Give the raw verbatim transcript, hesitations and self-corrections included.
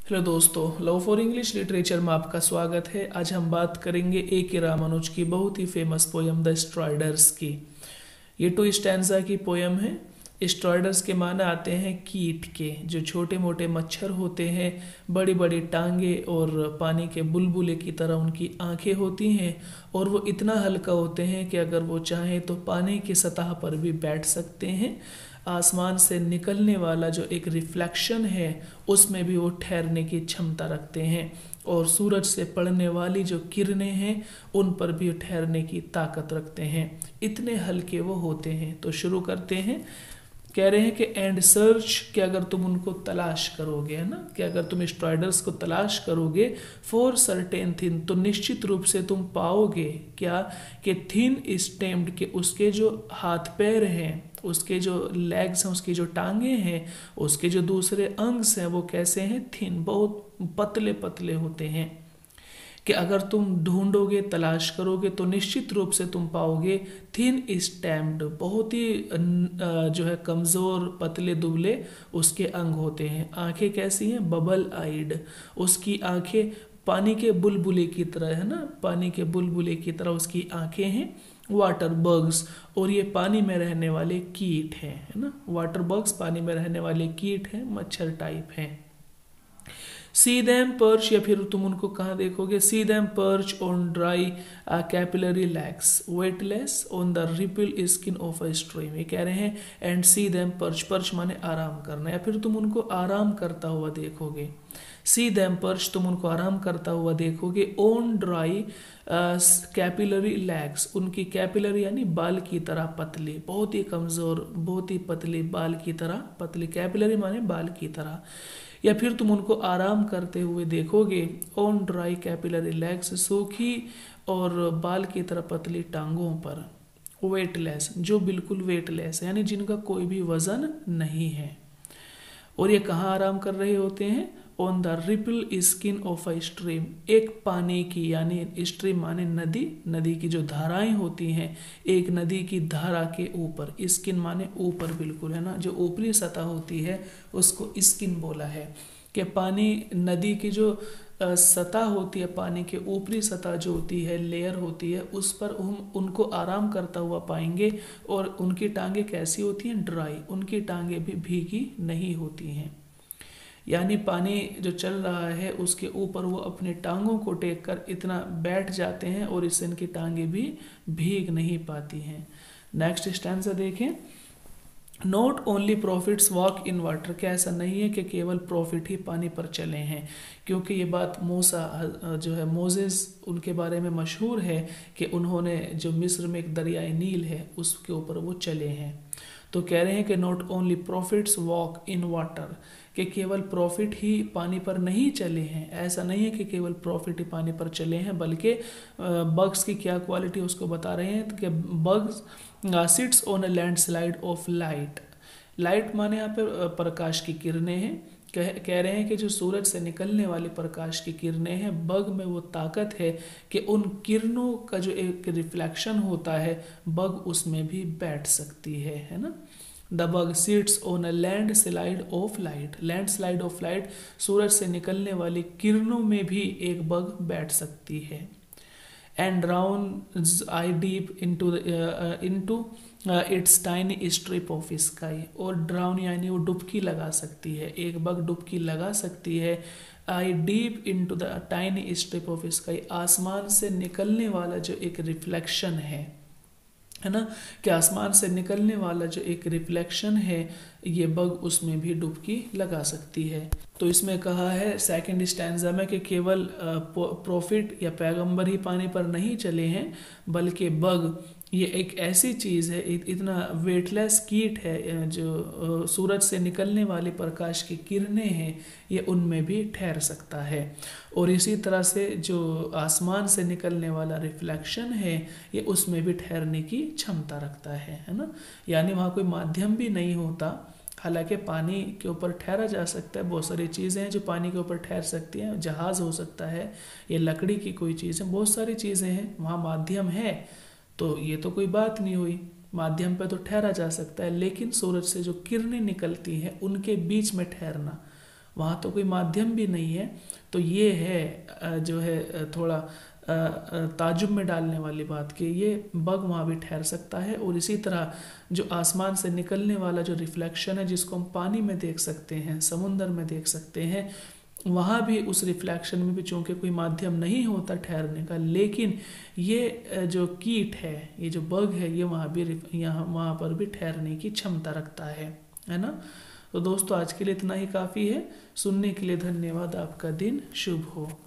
Hello दोस्तों, love for English literature में आपका स्वागत है। आज हम बात करेंगे ए के रामानुज की बहुत ही फेमस पोयम द स्ट्राइडर्स की। ये टू स्टैंजा की पोयम है। स्ट्राइडर्स के माने आते हैं कीट के, जो छोटे मोटे मच्छर होते हैं, बड़ी बड़ी टांगे और पानी के बुलबुले की तरह उनकी आंखें होती हैं, और वो इतना हल्का होते हैं कि अगर वो चाहें तो पानी की सतह पर भी बैठ सकते हैं। आसमान से निकलने वाला जो एक रिफ्लेक्शन है उसमें भी वो ठहरने की क्षमता रखते हैं, और सूरज से पड़ने वाली जो किरणें हैं उन पर भी ठहरने की ताकत रखते हैं। इतने हल्के वो होते हैं। तो शुरू करते हैं। कह रहे हैं कि एंड सर्च, कि अगर तुम उनको तलाश करोगे, है ना, कि अगर तुम स्ट्राइडर्स को तलाश करोगे फॉर सर्टेन थिन, तो निश्चित रूप से तुम पाओगे क्या कि थिन स्टेम्ड, के उसके जो हाथ पैर हैं, उसके जो लेग्स हैं, उसकी जो टांगे हैं, उसके जो दूसरे अंग्स हैं वो कैसे हैं? थिन, बहुत पतले पतले होते हैं। कि अगर तुम ढूंढोगे, तलाश करोगे तो निश्चित रूप से तुम पाओगे थिन स्टैम्ड, बहुत ही जो है कमज़ोर, पतले दुबले उसके अंग होते हैं। आंखें कैसी हैं? बबल आइड, उसकी आंखें पानी के बुलबुले की तरह, है ना, पानी के बुलबुले की तरह उसकी आंखें हैं। वाटर बग्स, और ये पानी में रहने वाले कीट हैं, है ना, वाटर बग्स पानी में रहने वाले कीट हैं, मच्छर टाइप हैं। सी दैम पर्च, या फिर तुम उनको कहाँ देखोगे? See them perch on dry capillary legs weightless on the ripple skin of a stream. ये कह रहे हैं and see them perch, perch माने आराम करना, या फिर तुम उनको आराम करता हुआ देखोगे। सी दैम पर्च, तुम उनको आराम करता हुआ देखोगे ऑन ड्राई कैपिलरी लैक्स, उनकी कैपिलरी यानी बाल की तरह पतली, बहुत ही कमज़ोर, बहुत ही पतली, बाल की तरह पतली, कैपिलरी माने बाल की तरह। या फिर तुम उनको आराम करते हुए देखोगे ऑन ड्राई कैपिलरी लेग्स, सूखी और बाल की तरह पतली टांगों पर। वेटलेस, जो बिल्कुल वेटलेस है, यानी जिनका कोई भी वजन नहीं है। और ये कहाँ आराम कर रहे होते हैं? On the ripple skin of a stream, एक पानी की, यानी स्ट्रीम माने नदी, नदी की जो धाराएं होती हैं, एक नदी की धारा के ऊपर, स्किन माने ऊपर बिल्कुल, है ना, जो ऊपरी सतह होती है उसको स्किन बोला है। कि पानी, नदी की जो सतह होती है, पानी के ऊपरी सतह जो होती है, लेयर होती है, उस पर हम उनको आराम करता हुआ पाएंगे। और उनकी टांगे कैसी होती हैं? ड्राई, उनकी टांगे भी भीगी नहीं होती हैं। यानी पानी जो चल रहा है उसके ऊपर वो अपने टांगों को टेक कर इतना बैठ जाते हैं, और इससे इनकी टांगे भी भीग नहीं पाती हैं। नेक्स्ट स्टैंजा देखें। Not only prophets walk in water, क्या ऐसा नहीं है कि केवल प्रॉफिट ही पानी पर चले हैं? क्योंकि ये बात मूसा जो है, मोजेस, उनके बारे में मशहूर है कि उन्होंने जो मिस्र में एक दरियाए नील है उसके ऊपर वो चले हैं। तो कह रहे हैं कि not only prophets walk in water, कि केवल प्रॉफिट ही पानी पर नहीं चले हैं। ऐसा नहीं है कि केवल प्रॉफिट ही पानी पर चले हैं, बल्कि बग्स की क्या क्वालिटी उसको बता रहे हैं कि bugs sits on a landslide of light. Light माने यहाँ पे प्रकाश की किरणें हैं। कह कह रहे हैं कि जो सूरज से निकलने वाली प्रकाश की किरणें हैं, बग में वो ताकत है कि उन किरणों का जो एक रिफ्लेक्शन होता है, बग उसमें भी बैठ सकती है, है ना। The bug sits on a landslide of light, landslide of light, सूरज से निकलने वाली किरणों में भी एक बग बैठ सकती है। And drowns eye deep into into its tiny strip of sky, और ड्राउन यानी वो डुबकी लगा सकती है, एक बग डुबकी लगा सकती है। Eye deep into the tiny strip of sky, आसमान से निकलने वाला जो एक रिफ्लेक्शन है, है ना, कि आसमान से निकलने वाला जो एक रिफ्लेक्शन है, ये बग उसमें भी डुबकी लगा सकती है। तो इसमें कहा है सेकंड स्टैंजा में कि केवल प्रॉफिट या पैगंबर ही पानी पर नहीं चले हैं, बल्कि बग ये एक ऐसी चीज़ है, इतना वेटलेस कीट है, जो सूरज से निकलने वाली प्रकाश की किरणें हैं, ये उनमें भी ठहर सकता है। और इसी तरह से जो आसमान से निकलने वाला रिफ्लेक्शन है, ये उसमें भी ठहरने की क्षमता रखता है, है ना। यानी वहाँ कोई माध्यम भी नहीं होता। हालांकि पानी के ऊपर ठहरा जा सकता है, बहुत सारी चीज़ें हैं जो पानी के ऊपर ठहर सकती हैं, जहाज़ हो सकता है, ये लकड़ी की कोई चीज़ है, बहुत सारी चीज़ें हैं, वहाँ माध्यम है, तो ये तो कोई बात नहीं हुई, माध्यम पे तो ठहरा जा सकता है। लेकिन सूरज से जो किरणें निकलती हैं उनके बीच में ठहरना, वहाँ तो कोई माध्यम भी नहीं है। तो ये है जो है थोड़ा ताजुब में डालने वाली बात कि ये बग वहाँ भी ठहर सकता है। और इसी तरह जो आसमान से निकलने वाला जो रिफ्लेक्शन है, जिसको हम पानी में देख सकते हैं, समुंदर में देख सकते हैं, वहाँ भी उस रिफ्लेक्शन में भी चूँकि कोई माध्यम नहीं होता ठहरने का, लेकिन ये जो कीट है, ये जो बग है, ये वहाँ भी यहाँ वहाँ पर भी ठहरने की क्षमता रखता है, है ना। तो दोस्तों आज के लिए इतना ही काफ़ी है। सुनने के लिए धन्यवाद। आपका दिन शुभ हो।